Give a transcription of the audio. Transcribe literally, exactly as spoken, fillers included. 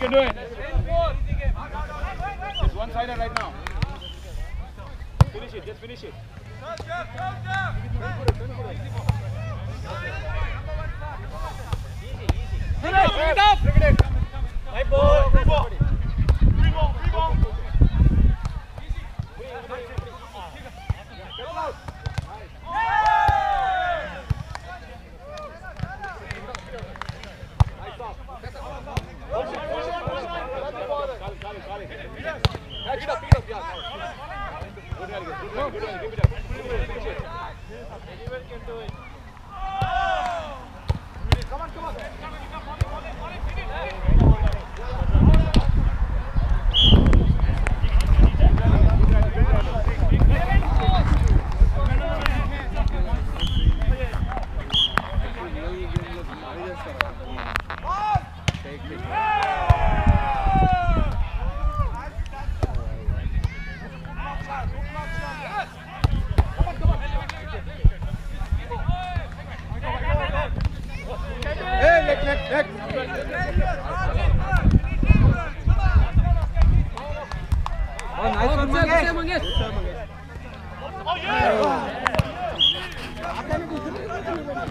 can do it. It's one-sided right now. Finish it, just finish it. Bring it up, bring it up. Bring it up. Right ball. Free ball. Free ball, free ball. Get out. Nice off. Push it, push it, push it. Got it, got it, got it. Pick it up, pick it up, yeah. Good one, good one, good one. Give it up. Finish it. Anyone can do it. Come on, come on. Oh, nice one, Mangesh.